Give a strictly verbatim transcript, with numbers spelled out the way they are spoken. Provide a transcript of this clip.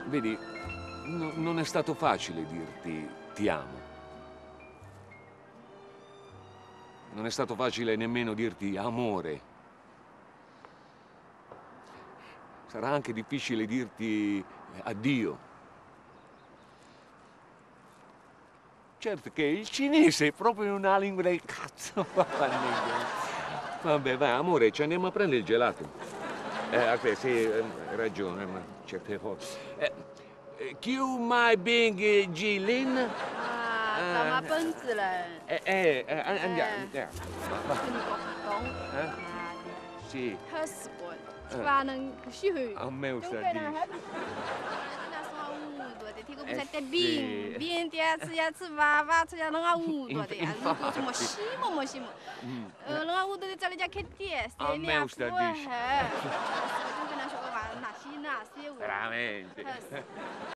Vedi, no- non è stato facile dirti ti amo. Non è stato facile nemmeno dirti amore. Sarà anche difficile dirti addio. Certo che il cinese è proprio una lingua del cazzo. Vabbè, vai, amore, ci andiamo a prendere il gelato. Eh, aspetta, sì, eh, hai ragione, ma certe volte. Eh, eh, Q mai Bing Jilin? 啊，找嘛本子人， Eh, eh, eh, andiamo, 哎， andiamo. Va, 跟你讲懂 va. Eh? 啊， Sì, 好死我，把人许， a me lo 就 sta 被 di. 人还。那说话误多的，这个不 Eh 是得 sì. 病，病的吃呀吃娃娃吃呀，弄啊误多的呀， Infatti. 如果什么西么么西么， Mm. 呃，弄啊误多的找人家开店， A 三 me 年 lo 不 sta 还， di. 就跟他说个话，那西那西我。 Veramente. 好死